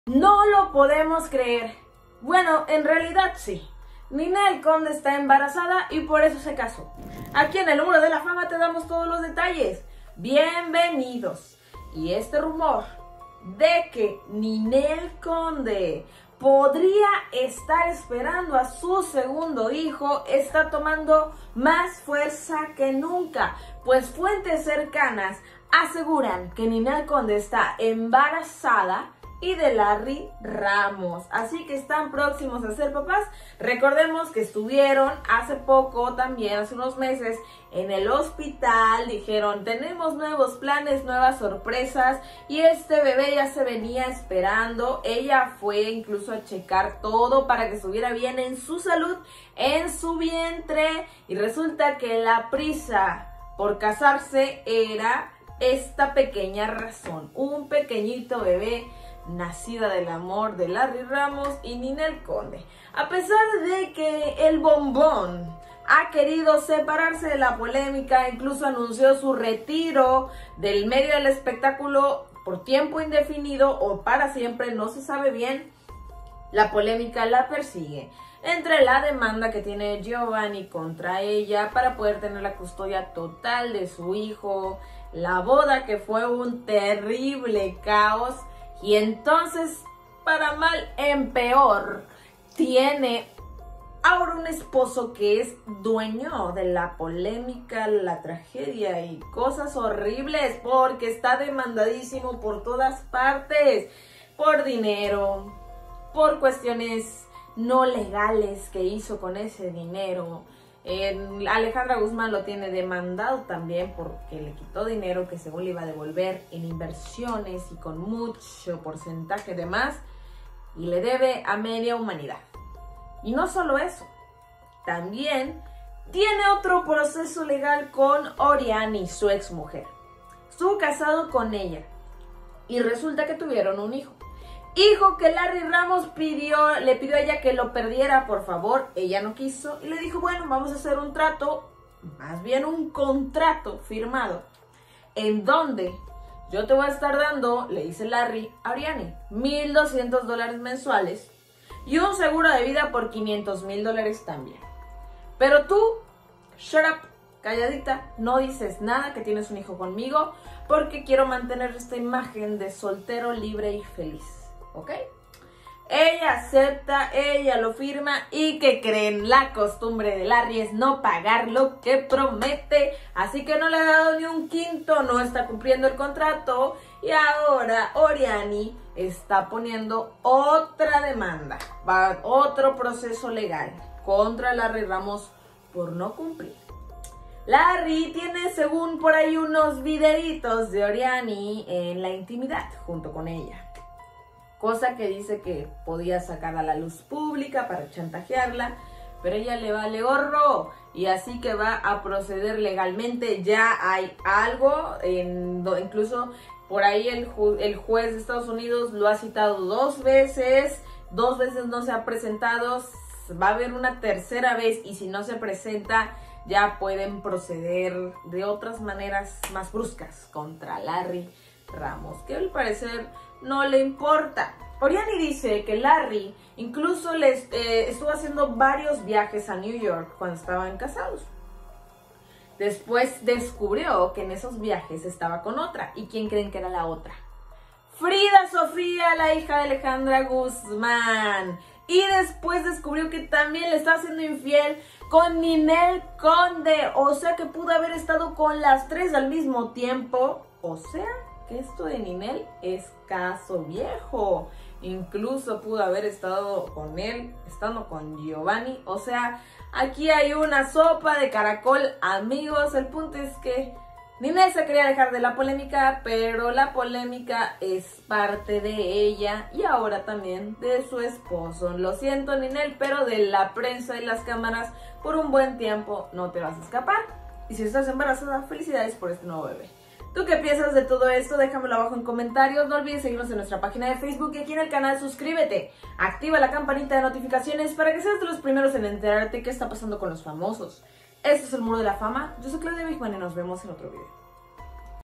No lo podemos creer. Bueno, en realidad sí. Ninel Conde está embarazada y por eso se casó. Aquí en el Muro de la Fama te damos todos los detalles. Bienvenidos. Y este rumor de que Ninel Conde podría estar esperando a su segundo hijo está tomando más fuerza que nunca, pues fuentes cercanas aseguran que Ninel Conde está embarazada y de Larry Ramos, así que están próximos a ser papás. Recordemos que estuvieron hace poco, también hace unos meses, en el hospital. Dijeron, tenemos nuevos planes, nuevas sorpresas, y este bebé ya se venía esperando. Ella fue incluso a checar todo para que estuviera bien en su salud, en su vientre, y resulta que la prisa por casarse era esta pequeña razón, un pequeñito bebé nacida del amor de Larry Ramos y Ninel Conde. A pesar de que el bombón ha querido separarse de la polémica, incluso anunció su retiro del medio del espectáculo por tiempo indefinido o para siempre, no se sabe bien, la polémica la persigue. Entre la demanda que tiene Giovanni contra ella para poder tener la custodia total de su hijo, la boda que fue un terrible caos, y entonces, para mal en peor, tiene ahora un esposo que es dueño de la polémica, la tragedia y cosas horribles, porque está demandadísimo por todas partes, por dinero, por cuestiones no legales que hizo con ese dinero. Alejandra Guzmán lo tiene demandado también porque le quitó dinero que según le iba a devolver en inversiones y con mucho porcentaje de más, y le debe a media humanidad. Y no solo eso, también tiene otro proceso legal con Oriani, su exmujer. Estuvo casado con ella y resulta que tuvieron un hijo. Hijo que Larry Ramos le pidió a ella que lo perdiera, por favor. Ella no quiso y le dijo, bueno, vamos a hacer un trato, más bien un contrato firmado, en donde yo te voy a estar dando, le dice Larry a Oriani, $1,200 mensuales y un seguro de vida por $500,000 también. Pero tú, shut up, calladita, no dices nada que tienes un hijo conmigo porque quiero mantener esta imagen de soltero, libre y feliz. ¿Ok? Ella acepta, ella lo firma, y ¿qué creen? La costumbre de Larry es no pagar lo que promete, así que no le ha dado ni un quinto, no está cumpliendo el contrato, y ahora Oriani está poniendo otra demanda, otro proceso legal contra Larry Ramos por no cumplir. Larry tiene según por ahí unos videitos de Oriani en la intimidad junto con ella, cosa que dice que podía sacar a la luz pública para chantajearla, pero ella le vale gorro, y así que va a proceder legalmente. Ya hay algo, incluso por ahí el juez de Estados Unidos lo ha citado dos veces no se ha presentado, va a haber una tercera vez, y si no se presenta ya pueden proceder de otras maneras más bruscas contra Larry Ramos, que al parecer no le importa. Oriani dice que Larry incluso estuvo haciendo varios viajes a New York cuando estaban casados. Después descubrió que en esos viajes estaba con otra. ¿Y quién creen que era la otra? Frida Sofía, la hija de Alejandra Guzmán. Y después descubrió que también le estaba siendo infiel con Ninel Conde. O sea que pudo haber estado con las tres al mismo tiempo. O sea, esto de Ninel es caso viejo. Incluso pudo haber estado con él, estando con Giovanni. O sea, aquí hay una sopa de caracol, amigos. El punto es que Ninel se quería alejar de la polémica, pero la polémica es parte de ella y ahora también de su esposo. Lo siento, Ninel, pero de la prensa y las cámaras por un buen tiempo no te vas a escapar. Y si estás embarazada, felicidades por este nuevo bebé. ¿Tú qué piensas de todo esto? Déjamelo abajo en comentarios. No olvides seguirnos en nuestra página de Facebook y aquí en el canal. Suscríbete, activa la campanita de notificaciones para que seas de los primeros en enterarte qué está pasando con los famosos. Este es el Muro de la Fama. Yo soy Claudia Bigman y nos vemos en otro video.